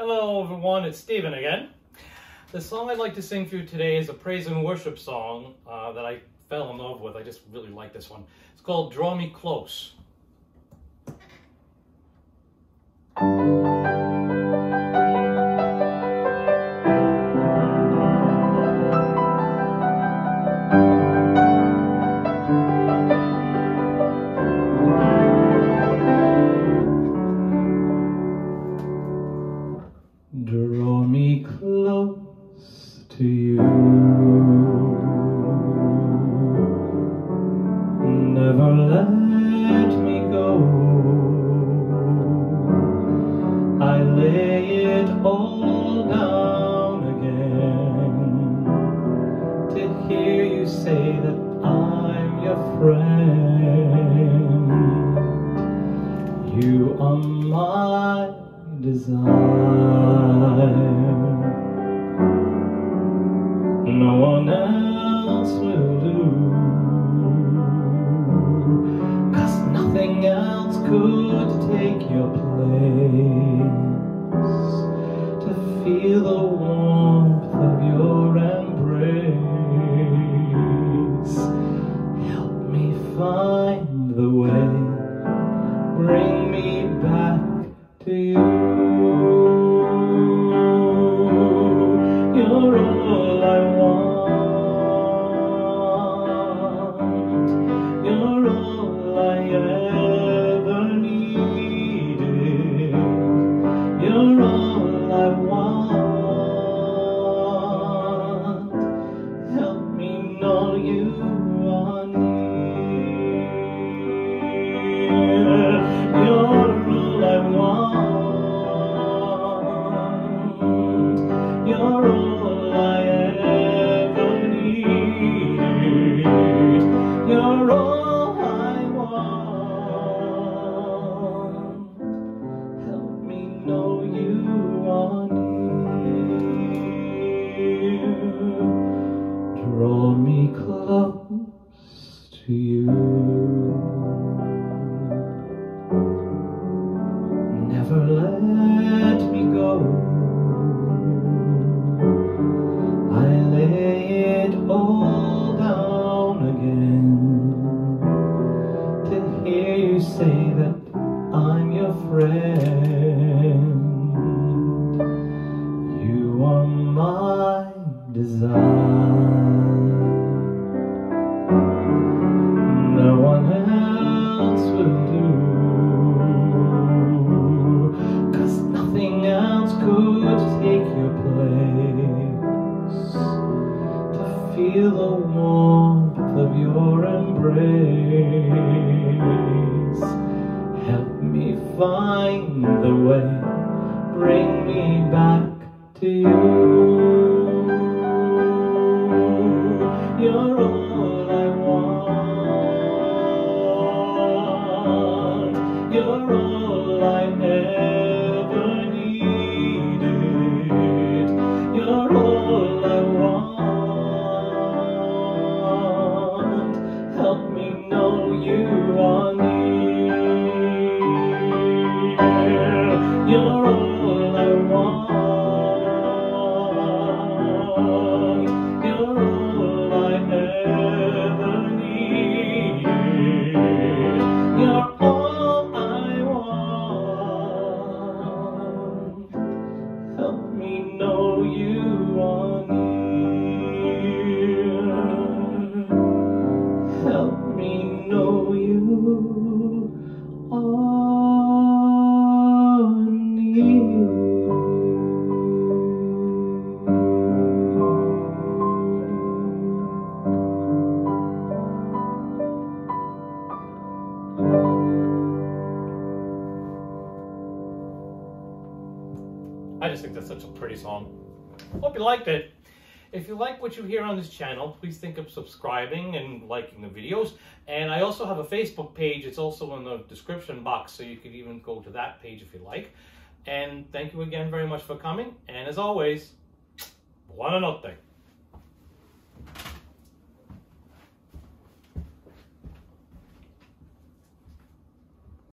Hello everyone, it's Stephen again. The song I'd like to sing for you today is a praise and worship song that I fell in love with. I just really like this one. It's called Draw Me Close. Draw me close to you, never let me go. I lay it all down again to hear you say that I'm your friend. You are my desire, no one else will do, 'cause nothing else could take your place, to feel the warmth of your embrace. Help me find the way, bring me back to you. You're all I want. You're all I ever needed. You're all I want. Help me know you are near. You're all I want. You're all I ever need. You're all I want. Help me know you are near. Draw me close to you. Never let me go. I lay it all down again to hear you say that I'm your friend. You are my desire, no one else will do, 'cause nothing else could take your place, to feel the warmth of your embrace. Help me find the way, bring me back to you. You're all I want. You're all I ever needed. You're all I want. Help me know you are near. You're all I want. You're all I ever needed. You're all I want. Help me know you are near. Help me know you are near. I just think that's such a pretty song. Hope you liked it. If you like what you hear on this channel, please think of subscribing and liking the videos. And I also have a Facebook page. It's also in the description box, so you can even go to that page if you like. And thank you again very much for coming. And as always, buonanotte.